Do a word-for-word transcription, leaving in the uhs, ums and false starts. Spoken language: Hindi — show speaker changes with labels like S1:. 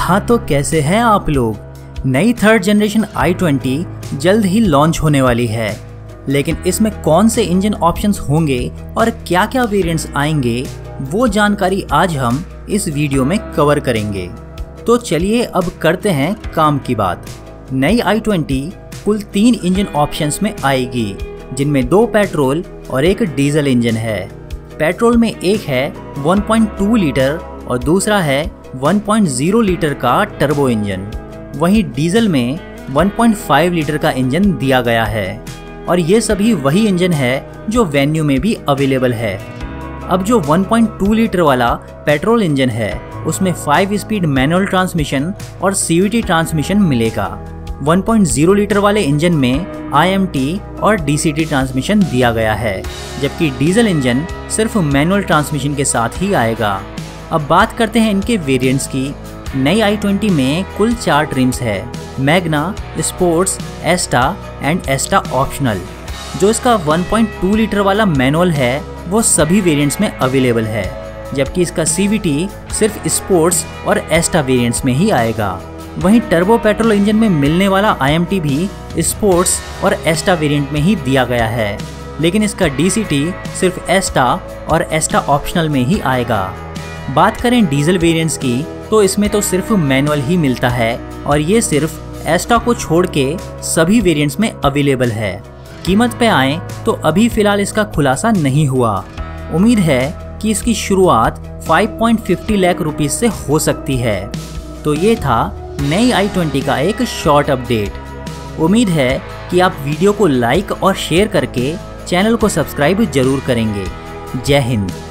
S1: हाँ तो कैसे हैं आप लोग। नई थर्ड जनरेशन आई ट्वेंटी जल्द ही लॉन्च होने वाली है, लेकिन इसमें कौन से इंजन ऑप्शंस होंगे और क्या क्या वेरिएंट्स आएंगे वो जानकारी आज हम इस वीडियो में कवर करेंगे। तो चलिए अब करते हैं काम की बात। नई आई ट्वेंटी कुल तीन इंजन ऑप्शंस में आएगी, जिनमें दो पेट्रोल और एक डीजल इंजन है। पेट्रोल में एक है वन पॉइंट टू लीटर और दूसरा है वन पॉइंट ज़ीरो लीटर का टर्बो इंजन। वहीं डीजल में वन पॉइंट फाइव लीटर का इंजन दिया गया है और ये सभी वही इंजन है जो वेन्यू में भी अवेलेबल है। अब जो वन पॉइंट टू लीटर वाला पेट्रोल इंजन है उसमें फाइव स्पीड मैनुअल ट्रांसमिशन और सीवीटी ट्रांसमिशन मिलेगा। वन पॉइंट ज़ीरो लीटर वाले इंजन में आईएमटी और डीसीटी ट्रांसमिशन दिया गया है, जबकि डीजल इंजन सिर्फ मैनुअल ट्रांसमिशन के साथ ही आएगा। अब बात करते हैं इनके वेरिएंट्स की। नई आई ट्वेंटी में कुल चार ट्रिम्स है, Magna, sports, Asta and Asta optional. जो इसका वन पॉइंट टू लीटर वाला मैनुअल है वो सभी वेरिएंट्स में अवेलेबल है, जबकि इसका सीवीटी सिर्फ स्पोर्ट्स और एस्टा वेरिएंट्स में ही आएगा। वहीं टर्बो पेट्रोल इंजन में मिलने वाला आईएमटी भी स्पोर्ट्स और एस्टा वेरिएंट में ही दिया गया है, लेकिन इसका डीसीटी सिर्फ एस्टा और एस्टा ऑप्शनल में ही आएगा। बात करें डीजल वेरिएंट्स की तो इसमें तो सिर्फ मैनुअल ही मिलता है और ये सिर्फ एस्टा को छोड़ के सभी वेरिएंट्स में अवेलेबल है। कीमत पे आए तो अभी फिलहाल इसका खुलासा नहीं हुआ। उम्मीद है कि इसकी शुरुआत five point fifty lakh rupees से हो सकती है। तो ये था नई आई ट्वेंटी का एक शॉर्ट अपडेट। उम्मीद है कि आप वीडियो को लाइक और शेयर करके चैनल को सब्सक्राइब जरूर करेंगे। जय हिंद।